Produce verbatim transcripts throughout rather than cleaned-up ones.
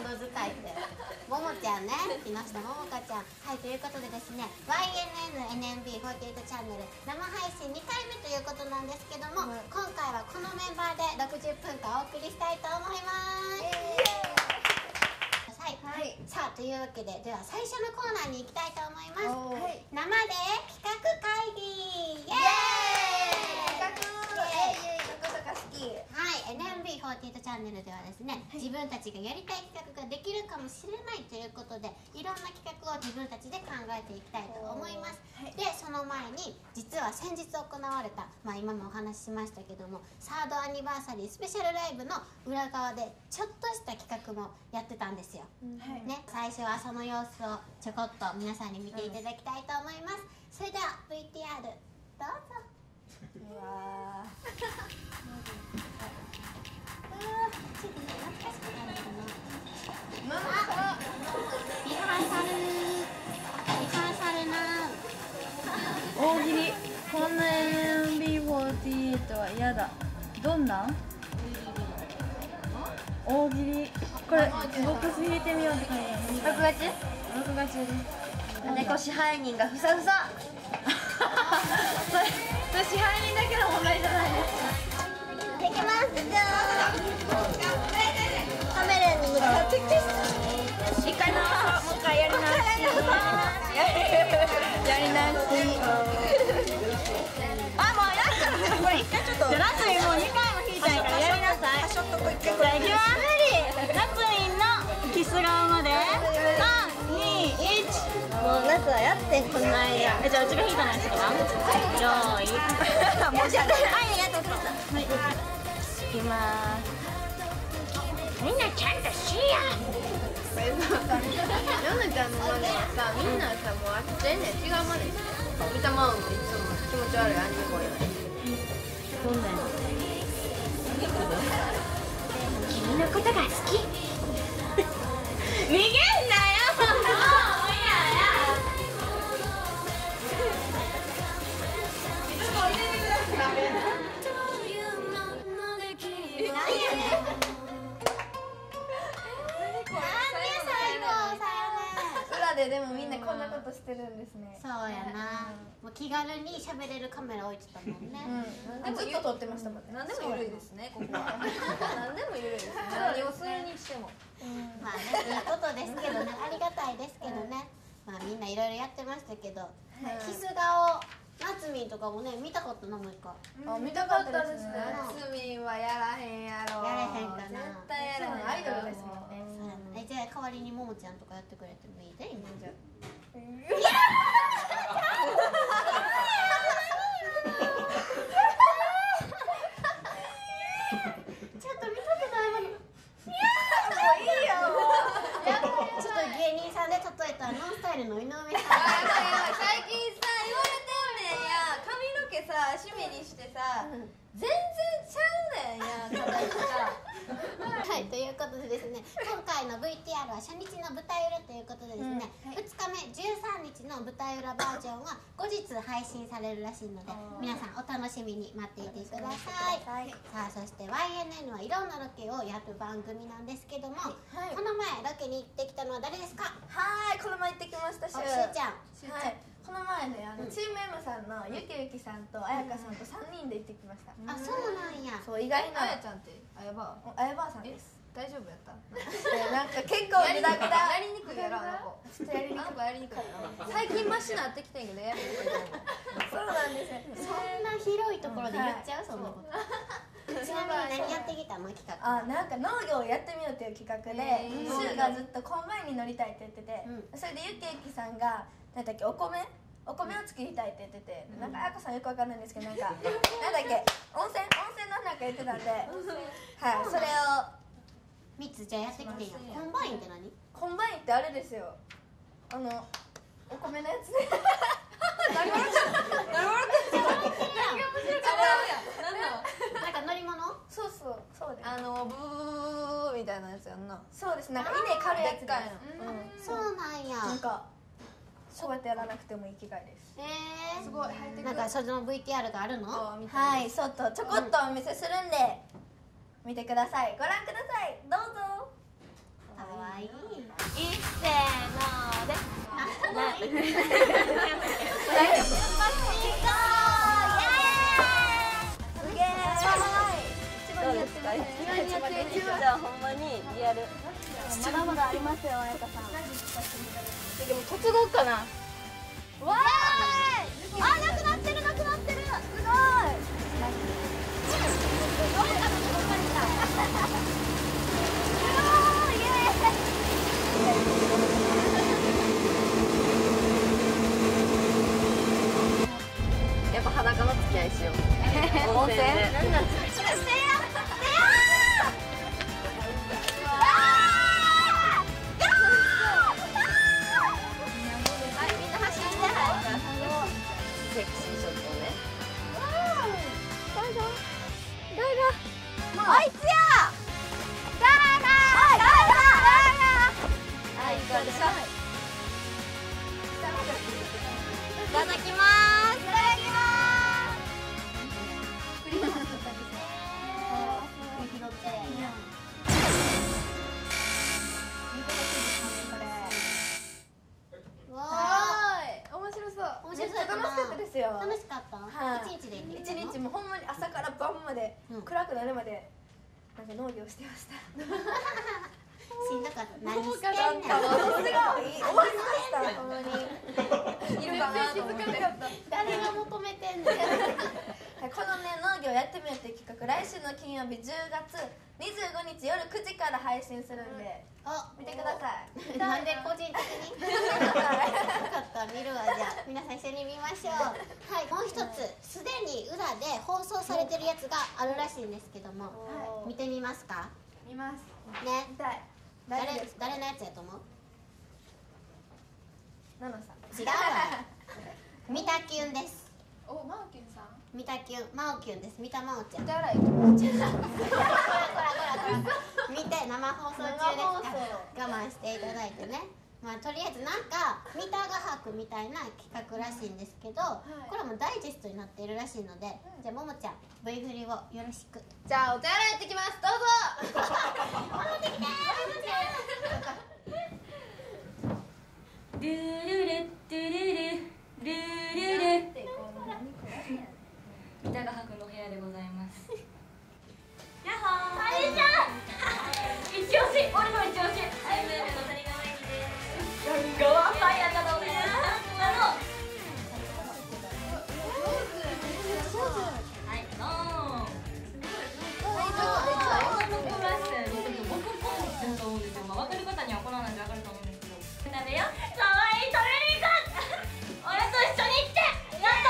の図書いてももちゃんね、木下ももかちゃん。はい、ということでですね ワイエヌエヌエヌエムビーフォーティーエイト チャンネル生配信にかいめということなんですけども、うん、今回はこのメンバーでろくじゅっぷんかんお送りしたいと思います。はい、はい、さあというわけで、では最初のコーナーに行きたいと思います。はい、生で企画会議イエーイ。企画イエーイとか好き。はい、エヌエムビーフォーティーエイト チャンネルではですね、はい、自分たちがやりたい企画ができるかもしれないということで、いろんな企画を自分たちで考えていきたいと思います。はい、でその前に実は先日行われた、まあ、今もお話ししましたけどもサードアニバーサリースペシャルライブの裏側でちょっとした企画もやってたんですよ。はい、ね、最初はその様子をちょこっと皆さんに見ていただきたいと思います。うん、それでは ブイティーアール どうぞ。うわーちょっと懐かしくなるかな。あ、リハーサルリハーサルな大喜利。こんな エヌエムビーフォーティーエイト は嫌だ。どんなん大喜利。これボックス引いてみようって書いてある。 録画中？ 録画中です。 猫支配人がふさふさ。 それそれ支配人だけの問題じゃないですか。 できます。じゃあカメラに向かって一回直そう。もう一回やり直し。やり直し。あ、もうやったらこれ一回ちょっと。じゃあ夏井もうにかいも引いたいからやりなさい。じゃあいきます。夏井のキス顔までさんにいち。もう夏はやってこんな間。え、じゃあうちが引いたのにするわ。よーい。もうじゃあはいやってください。はい。いきまーす。みんなちゃんとしや。これさ、ヨネちゃんのマネはさ、みんなさもう飽きてんねん。違うマネして。見たまうんっていつも気持ち悪いアニメ声やね。どんなん？君のことが好き。逃げんなよ。ででもみんなこんなことしてるんですね。 そうやな、もう気軽に喋れるカメラ置いてたもんね。 うん、ずっと撮ってましたもんね。何でも緩いですね、ここは。何でも緩いですね。何をするにしても。 まあね、いいことですけどね、ありがたいですけどね。まあみんないろいろやってましたけど、キス顔なつみんとかもね見たかったな、もう一回。 あ、見たかったですね。なつみんはやらへんやろ。 やれへんかな。 絶対やらへん。アイドルですもんね。 え、じゃあ代わりにももちゃんとかやってくれてもいいで、今じゃ。いやー。ちょっと見たくないわ。いやー、もういいよ。ちょっと芸人さんで例えたらノンスタイルの井上さん。 最近さ言われてんねんや。髪の毛さ締めにしてさ、全然ちゃうねんや形が。 はい、ということでですね、今回の ブイティーアール は初日の舞台裏ということでですね、うん、はい、ふつかめじゅうさんにちの舞台裏バージョンは後日配信されるらしいので、皆さんお楽しみに待っていてください。はい、さあそして ワイエヌエヌ はいろんなロケをやる番組なんですけども、はい、この前ロケに行ってきたのは誰ですか？ はい、この前行ってきました。しゅうちゃん。 はい、この前ね、あの、うん、チーム M さんのゆきゆきさんとあやかさんとさんにんで行ってきました。 あ、そうなんや。 そう、意外な。 あやちゃんってあやばあやばあさんです。 大丈夫やった？ なんか結構グダグダ。 やりにくいやろ、あの子。 ちょっとやりにくい。 あの子やりにくいやろ。最近マシなってきてんけどやりにくい。 そうなんですよ。 そんな広いところで言っちゃう、そんなこと。ちなみに何やってきたの？企画。 あ、なんか農業をやってみようっていう企画で、シュウがずっとコンバインに乗りたいって言ってて、それでゆきゆきさんがなんだっけ、お米お米を作りたいって言ってて、なんかあやかさんよくわかんないんですけど、なんかなんだっけ、温泉温泉のなんか言ってたんで、はい、それをみっつじゃあやってきてんや。コンバインって何？ コンバインってあれですよ、あのお米のやつで。何笑ってんの？何笑ってんの？何が面白かった？ なんか乗り物？ そうそうそうです。 あのブーみたいなやつやんな。 そうです。なんか稲刈るやつで。 そうなんや。 なんかそうやってやらなくてもいい機会です。 ええ、 すごい入ってくる。 なんかその ブイティーアール があるの？ はい、そうとちょこっとお見せするんで見てください。ご覧ください。どうぞ。 かわいじゃあほんまにリアル。まだまだありますよ、彩香さん。でも突合かな。わーい。あ、なくなってる、なくなってる。すごい。やっぱ裸の付き合いしよう。温泉で。セクシーショットね。誰だ？誰だ？あいつや！誰だ？誰だ？あいつでしょ。いただきます。いただきます楽しかった。はい。一日で行って一日もほんまに朝から晩まで暗くなるまでなんか農業してました。 しんどかった。何してんの？ すごい。終わりました。ほんまに。いるかなと思って。 誰が求めてんの？ このね農業やってみようっていう企画、来週の金曜日じゅうがつにじゅうごにち夜くじから配信するんで、見てください。 なんで個人的に？よかった見るわ。じゃあ皆さん一緒に見ましょう。はい、もう一つすでに裏で放送されてるやつがあるらしいんですけども、見てみますか？ 見ます。 ね。 見たい。 誰誰のやつやと思う？ ナナさん。 違うわ。ミタキュンです。 お、マオキュンさん。 ミタキュン、マオキュンです。ミタマオちゃん。 手洗い。 こらこらこらこら。見て、生放送中ですから我慢していただいてね。まあとりあえずなんかミタ画伯みたいな企画らしいんですけど、これもダイジェストになっているらしいので、じゃあももちゃん V 振りをよろしく。 じゃあお手洗い行ってきます。どうぞ。 戻ってきてー、ももちゃん。 ルルルルルルルルル。三田画伯の部屋でございます。やっほー。あれちゃん。一押し、俺の一押し。はい、ブームの谷川駅です。ガンガワファイヤーだと思います。あの。はい、どうも。僕僕らしい、僕僕っぽいだと思うんですよ。まあ分かる方にはこのなんで分かると思うんですけど。なんでよ。可愛いトレーニング。俺と一緒に行って。やった。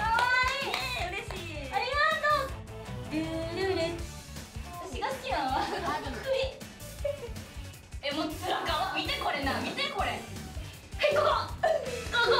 可愛い。嬉しい。ありがとう。ルルル。私が好きなのは首。え、もうつらか。見てこれな。見てこれ。はい、ここ。こ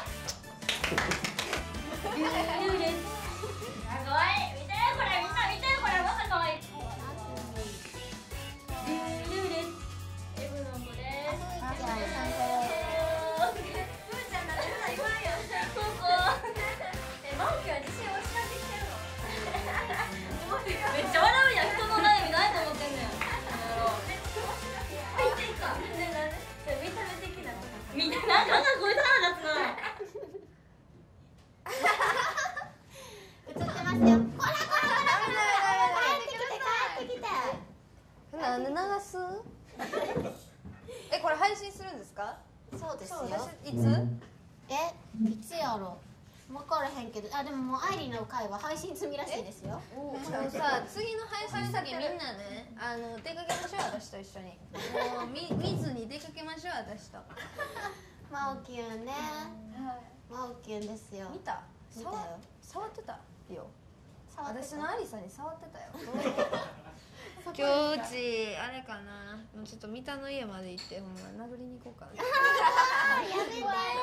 こ。ルルル。あ、可愛い。見てこれ。みんな見てこれ。また可愛い。ルルル。エブの子です。プーちゃんなんてさ、言わんよ。ここ。え、マオキは自信を失ってきてるの。めっちゃ笑うやん。人の悩みないと思ってんのよ。入っていいか。ね、なんで。見た目的な。見たなんかこいつ腹立つな。 映ってますよ。こらこらこらこら。帰ってきて帰ってきて。 なんで流す？え、これ配信するんですか？ そうですよ。 いつ？ え、いつやろう。分からへんけど、あ、でももうアイリーの回は配信済みらしいですよ。 でもさ、次の配信先みんなね、あの出かけましょう、私と一緒に。もう見見ずに出かけましょう、私と。 マオキュンね。マオキュンですよ。 見た？ 見たよ。 触ってたよ。 触ってた。 私のアリサに触ってたよ。今日うちあれかな。もうちょっと三田の家まで行ってほんま殴りに行こうかな。